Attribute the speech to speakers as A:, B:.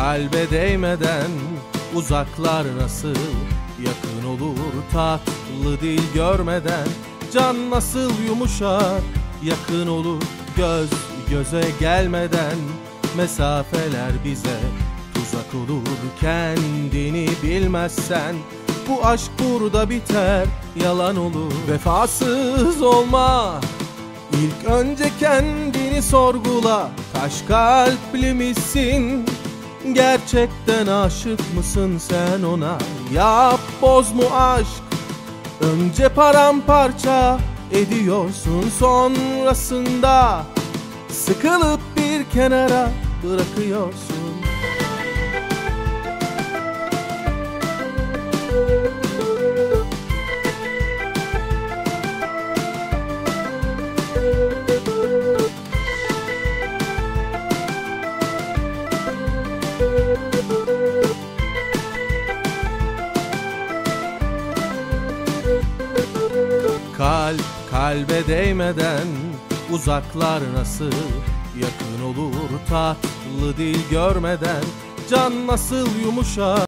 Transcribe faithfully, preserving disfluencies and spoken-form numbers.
A: kalbe değmeden uzaklar nasıl yakın olur, tatlı dil görmeden can nasıl yumuşar, yakın olur göz göze gelmeden. Mesafeler bize tuzak olur, kendini bilmezsen bu aşk burada biter, yalan olur. Vefasız olma, İlk önce kendini sorgula. Taş kalpli misin? Gerçekten aşık mısın sen ona? Yap boz mu aşk? Önce paramparça ediyorsun, sonrasında sıkılıp bir kenara bırakıyorsun. Kalp kalbe değmeden uzaklar nasıl yakın olur, tatlı dil görmeden can nasıl yumuşar.